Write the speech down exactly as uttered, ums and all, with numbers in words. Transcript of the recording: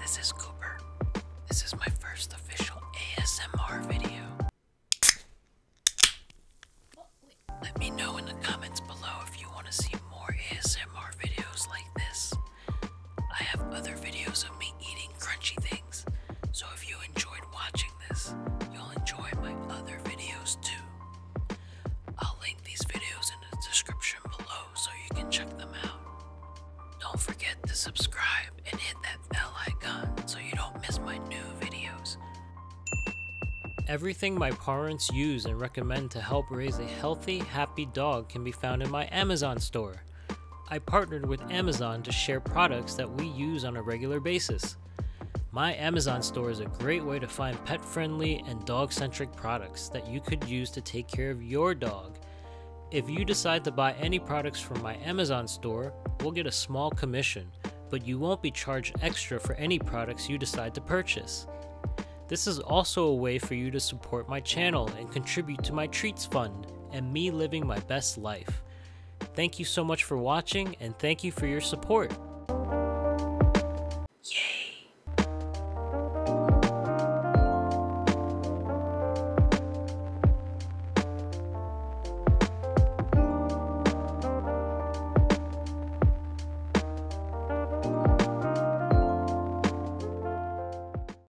this is Cooper. This is my first official A S M R video. Let me know in the comments below if you want to see more A S M R videos like this. I have other videos of me eating crunchy things, so if you enjoyed watching this, you'll enjoy my other videos too. I'll link these videos in the description below so you can check them out. Don't forget to subscribe and hit that bell icon so you don't miss my new videos. Everything my parents use and recommend to help raise a healthy, happy dog can be found in my Amazon store. I partnered with Amazon to share products that we use on a regular basis. My Amazon store is a great way to find pet-friendly and dog-centric products that you could use to take care of your dog. If you decide to buy any products from my Amazon store, we'll get a small commission, but you won't be charged extra for any products you decide to purchase. This is also a way for you to support my channel and contribute to my treats fund and me living my best life. Thank you so much for watching, and thank you for your support.